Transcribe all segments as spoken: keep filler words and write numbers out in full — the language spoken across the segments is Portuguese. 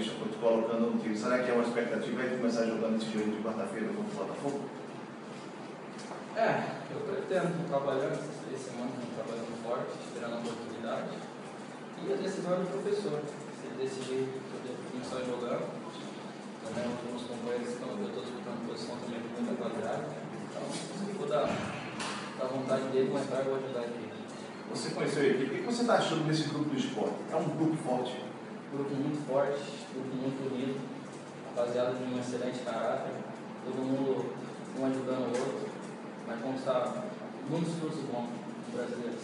Paulista foi te colocando no time. Será que é uma expectativa de começar jogando esse jogo de quarta-feira contra o Botafogo? É, eu pretendo trabalhar essas três semanas, trabalhando forte, esperando a oportunidade. E a decisão é do professor. Se ele decidir poder começar jogando, também alguns companheiros que estão, eu estou disputando posição também com muita qualidade. Então, se for da, da vontade dele, mais tarde eu vou ajudar ele. Você conheceu a equipe, o que você está achando desse grupo do esporte? É um grupo forte? Grupo muito forte, grupo muito unido, rapaziada de um excelente caráter, todo mundo um ajudando o outro, vai conquistar muitos frutos bons no brasileiro.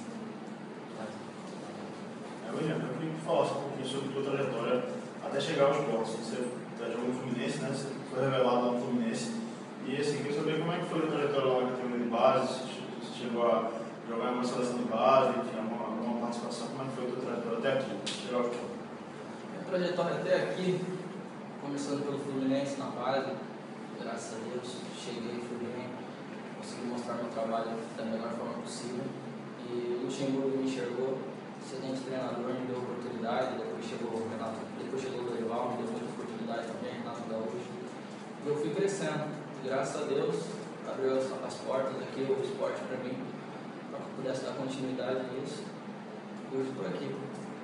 É, William, eu queria que tu falasse um pouquinho sobre a tua trajetória até chegar ao esporte. Você já jogou no Fluminense, né? Você foi revelado lá no Fluminense. E assim, eu queria saber como é que foi a trajetória lá na categoria de base, se você chegou a jogar em uma seleção de base, tinha alguma, alguma participação, como é que foi a tua trajetória até aqui, chegar ao esporte? Minha trajetória até aqui, começando pelo Fluminense na base, graças a Deus, cheguei, fui bem, consegui mostrar meu trabalho da melhor forma possível. E o Luxemburgo me enxergou, excelente treinador, me deu oportunidade, depois chegou o Renato, depois chegou o Dorival, me deu muita oportunidade também, Renato Gaúcho. E eu fui crescendo, graças a Deus, abriu as, as portas aqui, o esporte para mim, para que eu pudesse dar continuidade nisso. E hoje estou aqui.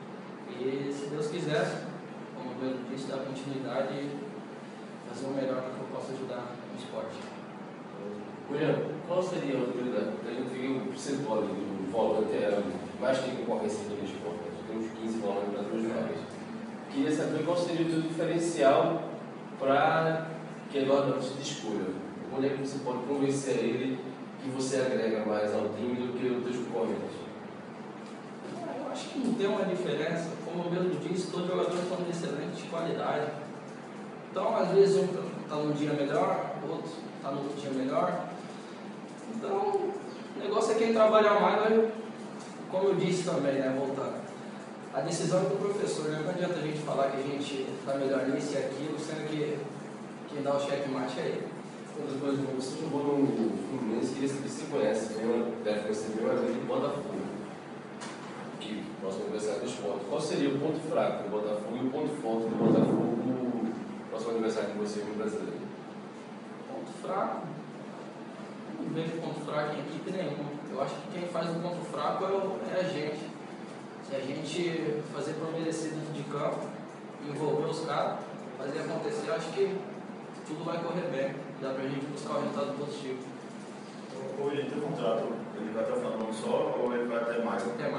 E se Deus quiser, como eu mesmo disse, dar continuidade e fazer o melhor para que eu possa ajudar no esporte. William, qual seria a autoridade? Porque a gente viu o percentual do volante era mais que concorrência do esporte, tem uns quinze volantes para duas vagas. Queria saber qual seria o teu diferencial para que Eduardo te escolha. Onde é que você pode convencer ele que você agrega mais ao time do que os teus concorrentes? Eu acho que não tem uma diferença. Como eu mesmo disse, todos os jogadores são de excelente qualidade. Então, às vezes, um está num dia melhor, o outro está no outro dia melhor. Então, o negócio é quem trabalhar mais, mas, como eu disse também, né, voltando. A decisão é do professor, né? Não adianta a gente falar que a gente está melhor nisso e aquilo, sendo que quem dá o checkmate é ele. Outra coisa, você jogou no Fluminense, queria saber se você conhece, tem uma deve conhecer bem uma vez de Botafogo, que próximo adversário do esporte. Qual seria o ponto fraco do Botafogo e o ponto forte do Botafogo no próximo adversário de você no brasileiro? Ponto fraco? Não vejo ponto fraco em equipe nenhuma. Eu acho que quem faz o ponto fraco é, o, é a gente. Se a gente fazer por merecer dentro de campo, envolver os caras, fazer acontecer, eu acho que tudo vai correr bem. Dá pra gente buscar o resultado positivo. Ou ele tem contrato, ele vai até o final do ano só ou ele vai até mais? Até mais.